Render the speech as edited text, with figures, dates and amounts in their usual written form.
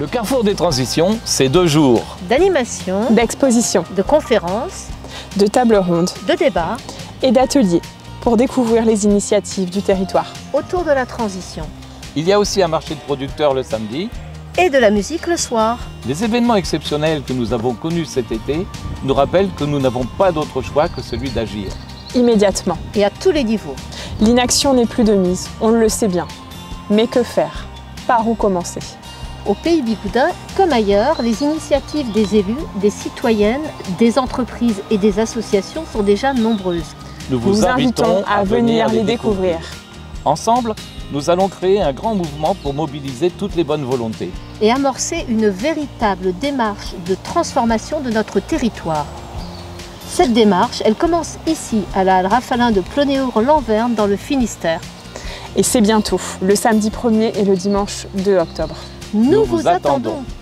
Le Carrefour des Transitions, c'est 2 jours d'animation, d'expositions, de conférences, de tables rondes, de débats et d'ateliers pour découvrir les initiatives du territoire. autour de la transition Il y a aussi un marché de producteurs le samedi. et de la musique le soir. Les événements exceptionnels que nous avons connus cet été nous rappellent que nous n'avons pas d'autre choix que celui d'agir. Immédiatement. Et à tous les niveaux. L'inaction n'est plus de mise, on le sait bien. Mais que faire? Par où commencer? Au Pays Bigoudin, comme ailleurs, les initiatives des élus, des citoyennes, des entreprises et des associations sont déjà nombreuses. Nous Nous vous invitons à venir les découvrir. Ensemble, nous allons créer un grand mouvement pour mobiliser toutes les bonnes volontés. Et amorcer une véritable démarche de transformation de notre territoire. Cette démarche, elle commence ici, à la halle Rafalin de Plonéour-Lanverne, dans le Finistère. Et c'est bientôt, le samedi 1er et le dimanche 2 octobre. Nous vous vous attendons.